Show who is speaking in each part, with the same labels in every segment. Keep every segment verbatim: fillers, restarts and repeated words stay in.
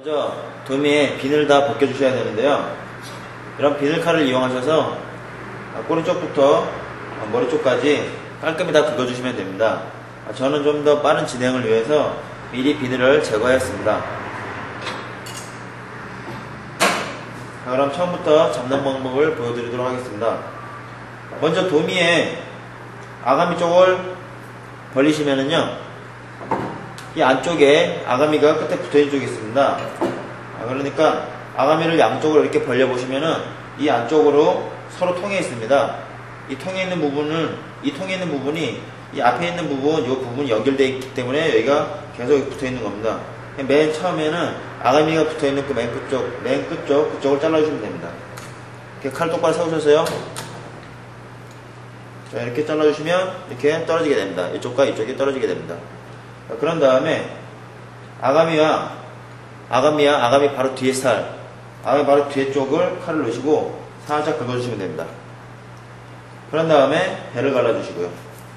Speaker 1: 먼저 도미에 비늘 다 벗겨주셔야 되는데요. 이런 비늘칼을 이용하셔서 꼬리 쪽부터 머리 쪽까지 깔끔히 다 긁어주시면 됩니다. 저는 좀 더 빠른 진행을 위해서 미리 비늘을 제거했습니다. 자, 그럼 처음부터 잡는 방법을 보여드리도록 하겠습니다. 먼저 도미의 아가미 쪽을 벌리시면은요, 이 안쪽에 아가미가 끝에 붙어있는 쪽이 있습니다. 아, 그러니까 아가미를 양쪽으로 이렇게 벌려보시면은 이 안쪽으로 서로 통해 있습니다. 이 통해 있는 부분은, 이 통해 있는 부분이 이 앞에 있는 부분, 이 부분이 연결되어 있기 때문에 여기가 계속 붙어 있는 겁니다. 맨 처음에는 아가미가 붙어 있는 그 맨 끝쪽, 맨 끝쪽, 그쪽을 잘라주시면 됩니다. 이렇게 칼 똑바로 세우셔서요. 자, 이렇게 잘라주시면 이렇게 떨어지게 됩니다. 이쪽과 이쪽이 떨어지게 됩니다. 자, 그런 다음에 아가미와 아가미와 아가미 바로 뒤에 살, 아가미 바로 뒤에 쪽을 칼을 넣으시고 살짝 긁어주시면 됩니다. 그런 다음에 배를 갈라주시고요.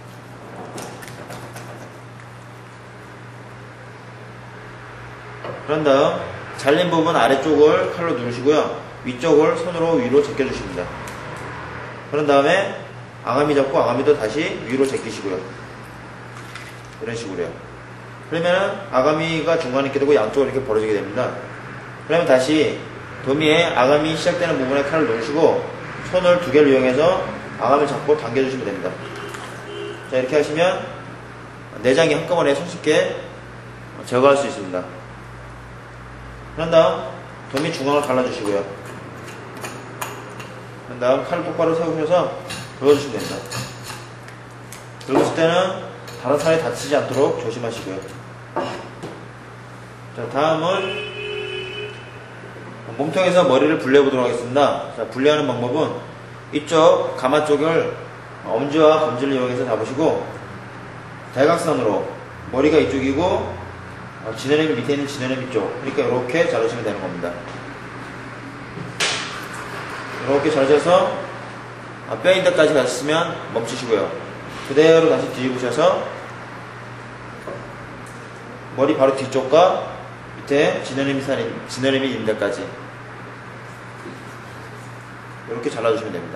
Speaker 1: 그런 다음 잘린 부분 아래쪽을 칼로 누르시고요. 위쪽을 손으로 위로 제껴주십니다. 그런 다음에 아가미 잡고 아가미도 다시 위로 제끼시고요. 이런 식으로요. 그러면 아가미가 중간에 있게 되고 양쪽으로 이렇게 벌어지게 됩니다. 그러면 다시 도미에 아가미 시작되는 부분에 칼을 놓으시고 손을 두 개를 이용해서 아가미를 잡고 당겨주시면 됩니다. 자, 이렇게 하시면 내장이 한꺼번에 손쉽게 제거할 수 있습니다. 그런 다음 도미 중앙을 갈라주시고요. 그런 다음 칼을 똑바로 세우셔서 긁어주시면 됩니다. 긁으실 때는 다른 살이 다치지 않도록 조심하시고요. 자, 다음은 몸통에서 머리를 분리해보도록 하겠습니다. 자, 분리하는 방법은 이쪽 가마 쪽을 엄지와 검지를 이용해서 잡으시고 대각선으로 머리가 이쪽이고 지느러미 밑에 있는 지느러미 쪽, 그러니까 이렇게 자르시면 되는 겁니다. 이렇게 자르셔서 뼈 있는 데까지 가셨으면 멈추시고요. 그대로 다시 뒤집으셔서 머리 바로 뒤쪽과 밑에 지느러미 살이, 지느러미 있는 데까지 이렇게 잘라주시면 됩니다.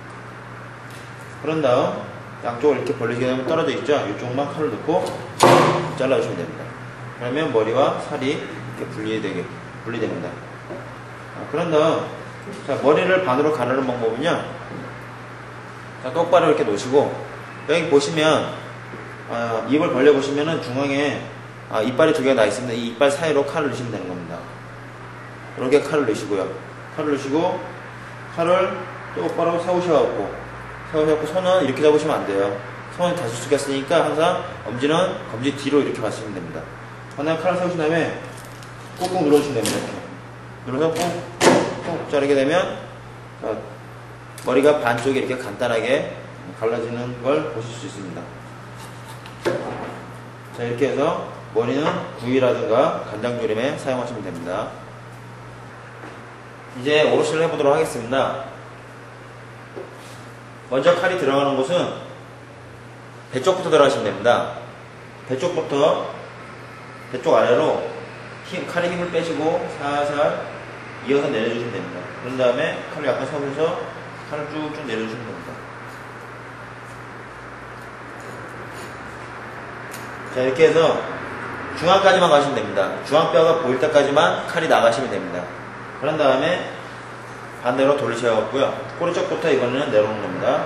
Speaker 1: 그런 다음 양쪽을 이렇게 벌리게 되면 떨어져 있죠? 이쪽만 칼을 넣고 잘라주시면 됩니다. 그러면 머리와 살이 이렇게 분리되게, 분리됩니다. 아, 그런 다음 자, 머리를 반으로 가르는 방법은요, 자, 똑바로 이렇게 놓으시고 여기 보시면 아, 입을 벌려보시면은 중앙에 아, 이빨이 두 개가 나 있습니다. 이 이빨 사이로 칼을 넣으시면 되는 겁니다. 이렇게 칼을 넣으시고요. 칼을 넣으시고 칼을 똑바로 세우셔갖고 세우셔갖고 손은 이렇게 잡으시면 안 돼요. 손은 다시 숙였으니까 항상 엄지는 검지 뒤로 이렇게 맞추시면 됩니다. 하나 칼을 세우신 다음에 꾹꾹 눌러주시면 됩니다. 이렇게 눌러서 꾹꾹 자르게 되면 자, 머리가 반쪽이 이렇게 간단하게 갈라지는 걸 보실 수 있습니다. 자, 이렇게 해서 머리는 구이라든가 간장조림에 사용하시면 됩니다. 이제 오롯이를 해보도록 하겠습니다. 먼저 칼이 들어가는 곳은 배 쪽부터 들어가시면 됩니다. 배 쪽부터 배 쪽 아래로 힘, 칼에 힘을 빼시고 살살 이어서 내려주시면 됩니다. 그런 다음에 칼을 약간 세우셔서 칼을 쭉쭉 내려주시면 됩니다. 자, 이렇게 해서 중앙까지만 가시면 됩니다. 중앙뼈가 보일 때까지만 칼이 나가시면 됩니다. 그런 다음에 반대로 돌리셔갖고요. 꼬리 쪽부터 이번에는 내려오는 겁니다.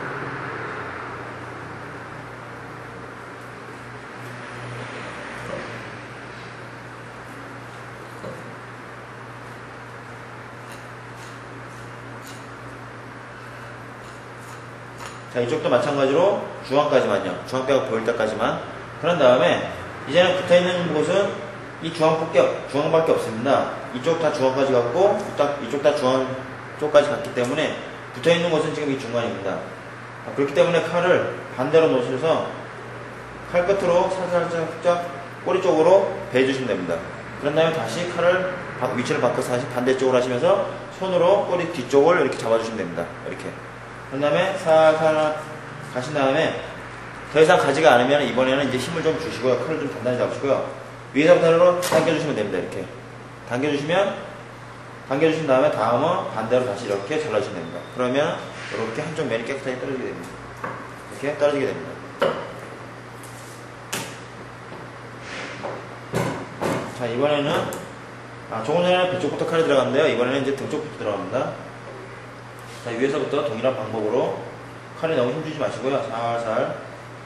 Speaker 1: 자, 이쪽도 마찬가지로 중앙까지만요. 중앙뼈가 보일 때까지만. 그런 다음에 이제는 붙어있는 곳은 이 중앙밖에, 중앙밖에 없습니다. 이쪽 다 중앙까지 갔고 이쪽 다 중앙 쪽까지 갔기 때문에 붙어있는 곳은 지금 이 중간입니다. 그렇기 때문에 칼을 반대로 놓으셔서 칼 끝으로 살짝살짝 꼬리 쪽으로 베어주시면 됩니다. 그런 다음에 다시 칼을 위치를 바꿔서 다시 반대쪽으로 하시면서 손으로 꼬리 뒤쪽을 이렇게 잡아주시면 됩니다. 이렇게. 그 다음에 살살 가신 다음에 더 이상 가지가 않으면 이번에는 이제 힘을 좀 주시고요. 칼을 좀 단단히 잡으시고요. 위에서부터 아래로 당겨주시면 됩니다. 이렇게. 당겨주시면, 당겨주신 다음에 다음은 반대로 다시 이렇게 잘라주시면 됩니다. 그러면 이렇게 한쪽 면이 깨끗하게 떨어지게 됩니다. 이렇게 떨어지게 됩니다. 자, 이번에는, 아, 조금 전에는 배쪽부터 칼이 들어갔는데요. 이번에는 이제 등 쪽부터 들어갑니다. 자, 위에서부터 동일한 방법으로 칼에 너무 힘주지 마시고요. 살살.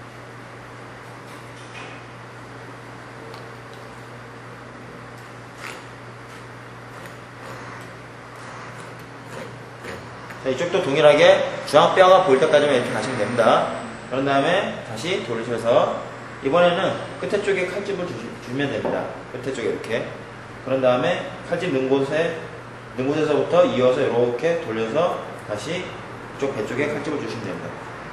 Speaker 1: 자, 이쪽도 동일하게 중앙뼈가 보일 때까지만 이렇게 가시면 됩니다. 그런 다음에 다시 돌리셔서 이번에는 끝에 쪽에 칼집을 주시, 주면 됩니다. 끝에 쪽에 이렇게. 그런 다음에 칼집 넣은 곳에, 넣은 곳에서부터 이어서 이렇게 돌려서 다시 이쪽 배 쪽에 칼집을 주시면 됩니다.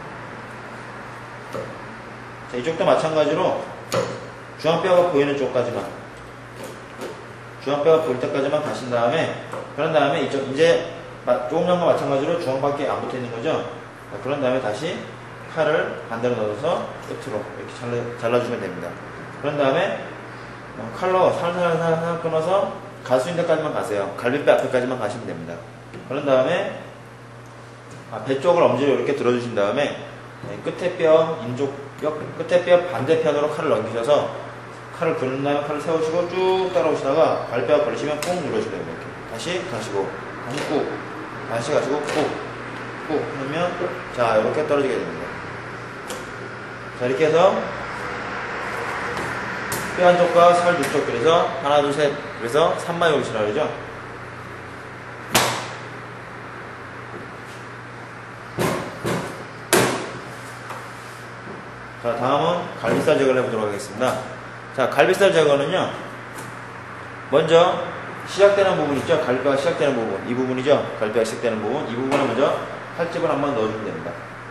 Speaker 1: 자, 이쪽도 마찬가지로 중앙뼈가 보이는 쪽까지만, 중앙뼈가 보일 때까지만 가신 다음에, 그런 다음에 이쪽, 이제 조금 전과 마찬가지로 중앙밖에 안 붙어 있는 거죠. 자, 그런 다음에 다시 칼을 반대로 넣어서 끝으로 이렇게 잘라, 잘라주면 됩니다. 그런 다음에 칼로 살살살살 끊어서 갈 수 있는 데까지만 가세요. 갈비뼈 앞에까지만 가시면 됩니다. 그런 다음에 아, 배 쪽을 엄지로 이렇게 들어주신 다음에 끝에 뼈, 인쪽 뼈, 끝에 뼈 반대편으로 칼을 넘기셔서 칼을 그는 다음에 칼을 세우시고 쭉 따라오시다가 갈비뼈가 걸리시면 꾹 눌러주면 됩니다. 이렇게. 다시 가시고, 다시 꾹, 다시 가시고 꾹, 꾹 하면 자, 이렇게 떨어지게 됩니다. 자, 이렇게 해서 뼈 한쪽과 살 두 쪽, 그래서 하나, 둘, 셋, 그래서 삼마이 오리시라 그러죠. 자, 다음은 갈비살 제거를 해보도록 하겠습니다. 자, 갈비살 제거는요, 먼저 시작되는 부분 있죠? 갈비뼈가 시작되는 부분, 이 부분이죠? 갈비뼈가 시작되는 부분, 이 부분을 먼저 칼집을 한번 넣어주면 됩니다.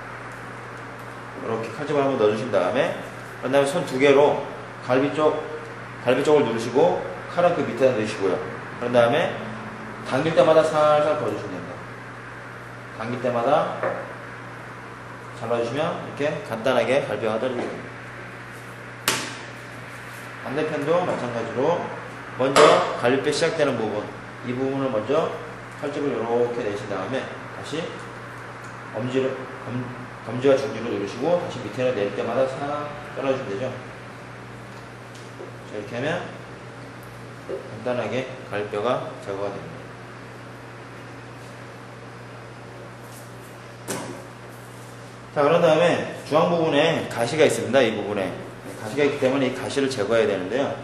Speaker 1: 이렇게 칼집을 한번 넣어주신 다음에, 그 다음에 손 두 개로 갈비 쪽, 갈비 쪽을 누르시고 칼은 그 밑에다 넣으시고요. 그런 다음에 당길 때마다 살살 걸어주시면 됩니다. 당길 때마다 잘라주시면 이렇게 간단하게 갈비뼈가 떨어지게 됩니다. 반대편도 마찬가지로 먼저 갈비뼈 시작되는 부분, 이 부분을 먼저 칼집을 이렇게 내신 다음에 다시 엄지를, 검, 검지와 중지로 누르시고 다시 밑에를 내릴 때마다 싹 떨어주시면 되죠. 자, 이렇게 하면 간단하게 갈비뼈가 제거가 됩니다. 자, 그런 다음에 중앙 부분에 가시가 있습니다. 이 부분에 가시가 있기 때문에 이 가시를 제거해야 되는데요.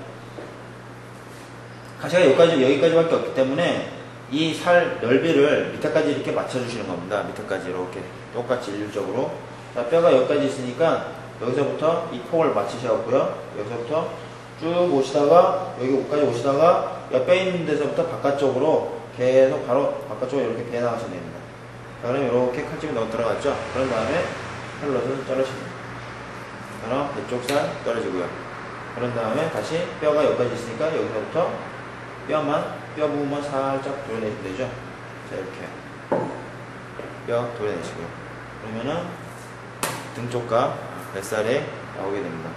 Speaker 1: 가시가 여기까지, 여기까지밖에 없기 때문에 이 살 넓이를 밑에까지 이렇게 맞춰주시는 겁니다. 밑에까지 이렇게 똑같이 일률적으로. 자, 뼈가 여기까지 있으니까 여기서부터 이 폭을 맞추셔갖고요. 여기서부터 쭉 오시다가 여기까지 오시다가 뼈 있는 데서부터 바깥쪽으로 계속 바로 바깥쪽으로 이렇게 비어 나가시면 됩니다. 자, 그럼 이렇게 칼집이 넣어 들어갔죠. 그런 다음에 칼을 넣어서 자르시면 됩니다. 그럼 배쪽 살 떨어지고요. 그런 다음에 다시 뼈가 여기까지 있으니까 여기서부터 뼈만, 뼈 부분만 살짝 도려내시면 되죠. 자, 이렇게 뼈 도려내시고요. 그러면은 등 쪽과 뱃살이 나오게 됩니다.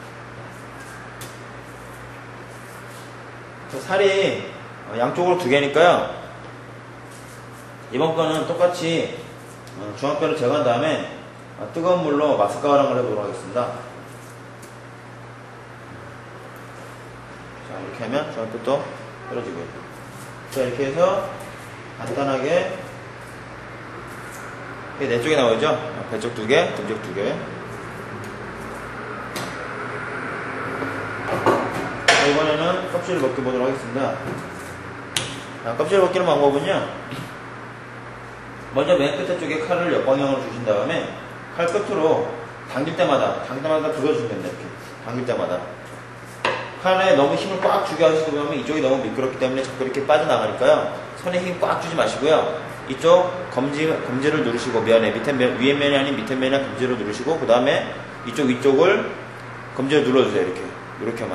Speaker 1: 자, 살이 양쪽으로 두 개니까요. 이번 거는 똑같이 중앙뼈를 제거한 다음에 뜨거운 물로 마스카라를 해보도록 하겠습니다. 자, 이렇게 하면 중앙뼈도 떨어지고요. 자, 이렇게 해서 간단하게 네 쪽이 나오죠? 배쪽 두 개, 등쪽 두 개. 자, 이번에는 껍질을 벗겨보도록 하겠습니다. 자, 껍질을 벗기는 방법은요, 먼저 맨 끝에 쪽에 칼을 역방향으로 주신 다음에 칼 끝으로 당길 때마다, 당길 때마다 긁어주시면 됩니다. 이렇게. 당길 때마다. 칼에 너무 힘을 꽉 주게 하시다 보면 이쪽이 너무 미끄럽기 때문에 자꾸 이렇게 빠져나가니까요. 손에 힘 꽉 주지 마시고요. 이쪽 검지, 검지를 누르시고 면에, 밑에 면, 위에 면이 아닌 밑에 면에 검지를 누르시고, 그 다음에 이쪽 위쪽을 검지를 눌러주세요. 이렇게. 이렇게만.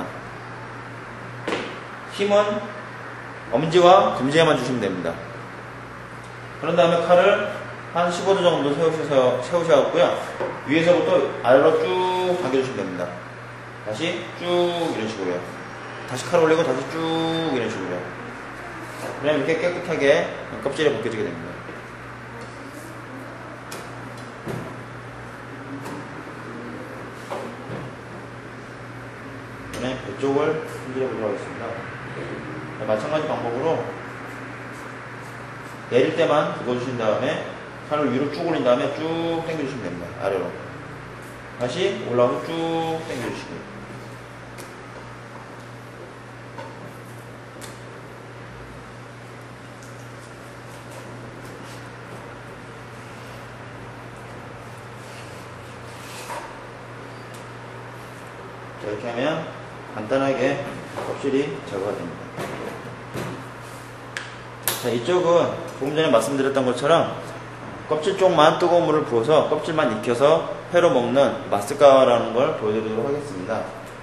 Speaker 1: 힘은 엄지와 검지에만 주시면 됩니다. 그런 다음에 칼을 한 십오 도 정도 세우셔서, 세우셔갖고요. 위에서부터 아래로 쭉 당겨주시면 됩니다. 다시 쭉 이런 식으로요. 다시 칼 올리고 다시 쭉 이런 식으로요. 그럼 이렇게 깨끗하게 껍질이 벗겨지게 됩니다. 이번에 배 쪽을 손질해 보도록 하겠습니다. 마찬가지 방법으로 내릴 때만 긁어주신 다음에 판을 위로 쭉 올린 다음에 쭉 당겨주시면 됩니다. 아래로. 다시 올라오면 쭉 당겨주시고요. 자, 이렇게 하면 간단하게 껍질이 제거가 됩니다. 자, 이쪽은 조금 전에 말씀드렸던 것처럼 껍질 쪽만 뜨거운 물을 부어서 껍질만 익혀서 회로 먹는 마스카라는 걸 보여드리도록 하겠습니다.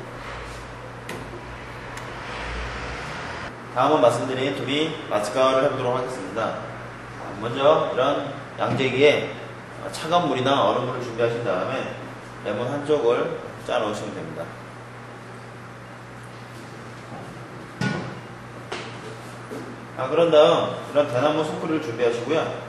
Speaker 1: 다음은 말씀드린 도미 마스카를 해보도록 하겠습니다. 먼저 이런 양재기에 차가운 물이나 얼음물을 준비하신 다음에 레몬 한쪽을 짜 넣으시면 됩니다. 아, 그런 다음 이런 대나무 송크리를 준비하시고요.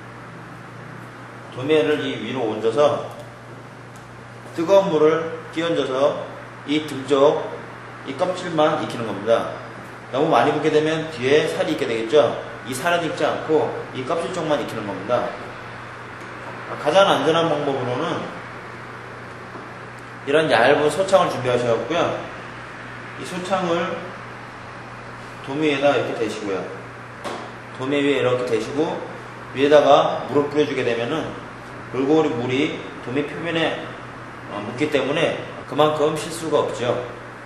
Speaker 1: 도미를 이 위로 얹어서 뜨거운 물을 끼얹어서 이 등쪽 이 껍질만 익히는 겁니다. 너무 많이 붓게 되면 뒤에 살이 익게 되겠죠. 이 살은 익지 않고 이 껍질 쪽만 익히는 겁니다. 가장 안전한 방법으로는 이런 얇은 소창을 준비하셔야겠고요. 이 소창을 도미 위에다 이렇게 대시고요. 도미 위에 이렇게 대시고 위에다가 물을 뿌려주게 되면은 골고루 물이 도미 표면에 묻기 때문에 그만큼 실수가 없죠.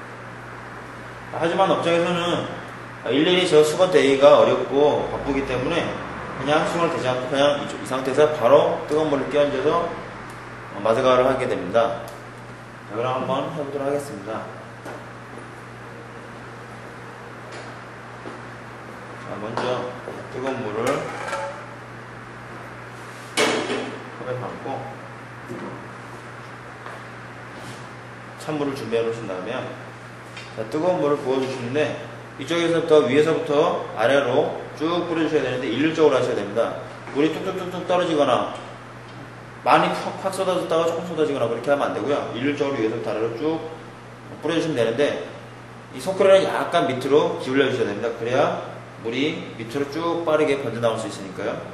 Speaker 1: 하지만 업장에서는 일일이 저 수건 대기가 어렵고 바쁘기 때문에 그냥 수건을 대지 않고 그냥 이 상태에서 바로 뜨거운 물을 끼얹어서 마스카를 하게 됩니다. 자, 그럼 한번 해보도록 하겠습니다. 자, 먼저 뜨거운 물을 컵에 담고 찬물을 준비해 놓으신 다음에 자, 뜨거운 물을 부어주시는데 이쪽에서부터 위에서부터 아래로 쭉 뿌려주셔야 되는데 일률적으로 하셔야 됩니다. 물이 뚝뚝뚝뚝 떨어지거나 많이 팍팍 쏟아졌다가 조금 쏟아지거나 그렇게 하면 안 되고요. 일률적으로 위에서부터 아래로 쭉 뿌려주시면 되는데 이 손가락을 약간 밑으로 기울여 주셔야 됩니다. 그래야 물이 밑으로 쭉 빠르게 번져 나올 수 있으니까요.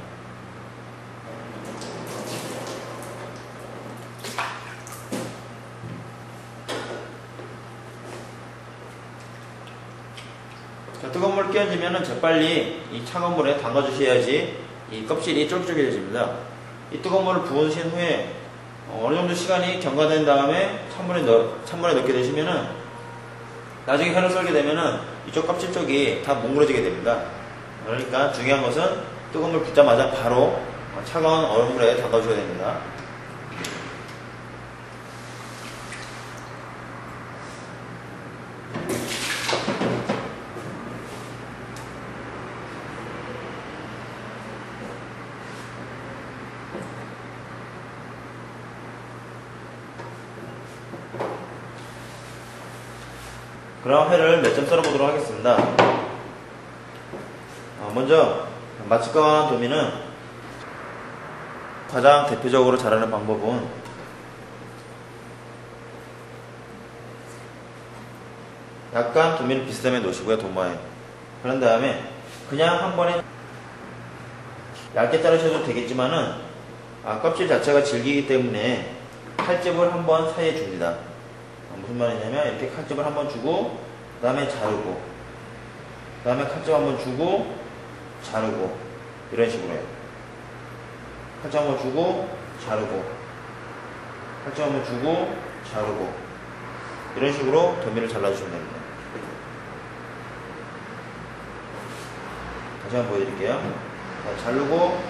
Speaker 1: 자, 뜨거운 물 끼얹으면 재빨리 이 차가운 물에 담가 주셔야지 이 껍질이 쫄깃쫄깃해집니다. 이 뜨거운 물을 부으신 후에 어느 정도 시간이 경과된 다음에 찬물에 넣, 찬물에 넣게 되시면은 나중에 회를 썰게 되면은 이쪽 껍질 쪽이 다 뭉그러지게 됩니다. 그러니까 중요한 것은 뜨거운 물 붓자마자 바로 차가운 얼음물에 담가줘야 됩니다. 그럼 회를 몇 점 썰어 보도록 하겠습니다. 어, 먼저 마츠카와 도미는 가장 대표적으로 자라는 방법은 약간 도미를 비스듬히 놓으시고요. 도마에. 그런 다음에 그냥 한 번에 얇게 자르셔도 되겠지만은 아, 껍질 자체가 질기기 때문에 칼집을 한 번 사이에 줍니다. 무슨 말이냐면 이렇게 칼집을 한번 주고 그 다음에 자르고 그 다음에 칼집 한번 주고 자르고 이런 식으로 해요. 칼집 한번 주고 자르고 칼집 한번 주고 자르고 이런 식으로 도미를 잘라주시면 됩니다. 다시 한번 보여드릴게요. 자, 자르고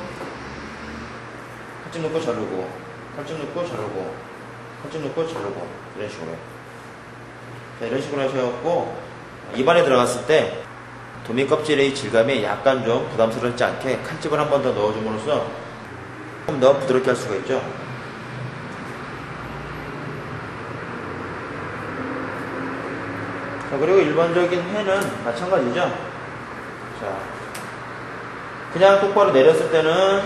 Speaker 1: 칼집 넣고 자르고 칼집 넣고 자르고 칼집 넣고 자르고 이런 식으로 해요. 자, 이런 식으로 하셔갖고 입안에 들어갔을 때 도미 껍질의 질감이 약간 좀 부담스럽지 않게 칼집을 한 번 더 넣어줌으로써 좀 더 부드럽게 할 수가 있죠. 자, 그리고 일반적인 회는 마찬가지죠. 자, 그냥 똑바로 내렸을 때는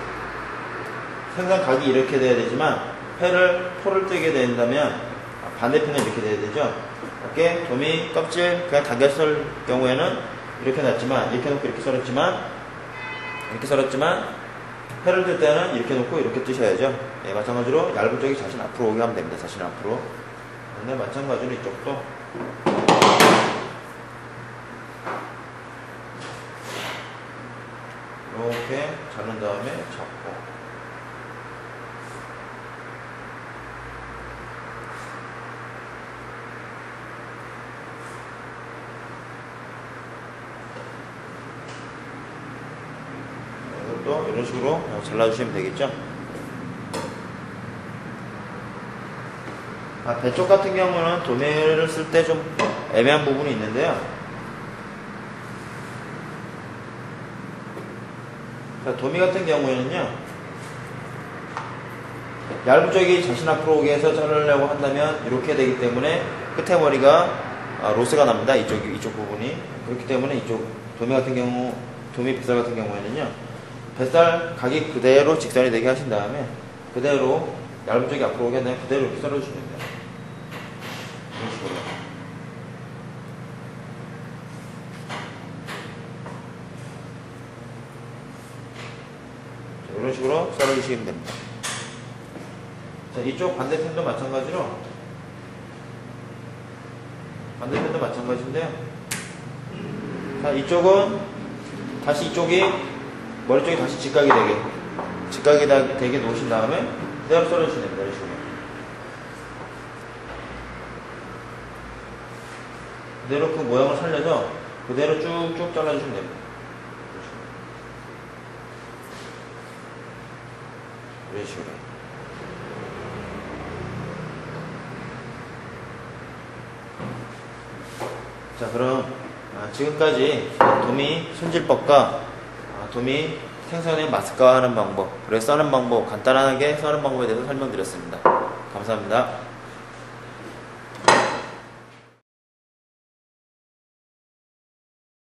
Speaker 1: 생산각이 이렇게 돼야 되지만 패를 포를 뜨게 된다면 반대편은 이렇게 돼야 되죠. 이렇게 도미 껍질 그냥 당겼을 경우에는 이렇게 놨지만 이렇게 놓고 이렇게 썰었지만 이렇게 썰었지만 패를 뜰 때는 이렇게 놓고 이렇게 뜨셔야죠. 네, 마찬가지로 얇은 쪽이 자신 앞으로 오게 하면 됩니다. 자신 앞으로. 근데 마찬가지로 이쪽도 이렇게 자른 다음에 잡고 이것도 이런 식으로 잘라주시면 되겠죠. 아, 배쪽 같은 경우는 도매를 쓸 때 좀 애매한 부분이 있는데요. 자, 도미 같은 경우에는요, 얇은 쪽이 자신 앞으로 오게 해서 자르려고 한다면 이렇게 되기 때문에 끝에 머리가 아, 로스가 납니다. 이쪽, 이쪽 부분이. 그렇기 때문에 이쪽 도미 같은 경우, 도미 뱃살 같은 경우에는요, 뱃살 각이 그대로 직선이 되게 하신 다음에 그대로 얇은 쪽이 앞으로 오게 한다면 그대로 이렇게 썰어주시면 돼요. 이런 식으로. 이런 식으로 썰어주시면 됩니다. 자, 이쪽 반대편도 마찬가지로 반대편도 마찬가지인데요. 자, 이쪽은 다시 이쪽이 머리 쪽이 다시 직각이 되게 직각이 되게 놓으신 다음에 그대로 썰어주시면 됩니다. 이런 식으로. 그대로 그 모양을 살려서 그대로 쭉쭉 잘라주시면 됩니다. 이런 식으로. 자, 그럼 아, 지금까지 도미 손질법과 아, 도미 생선에 마스카 하는 방법, 그리고 써는 방법, 간단하게 써는 방법에 대해서 설명드렸습니다. 감사합니다.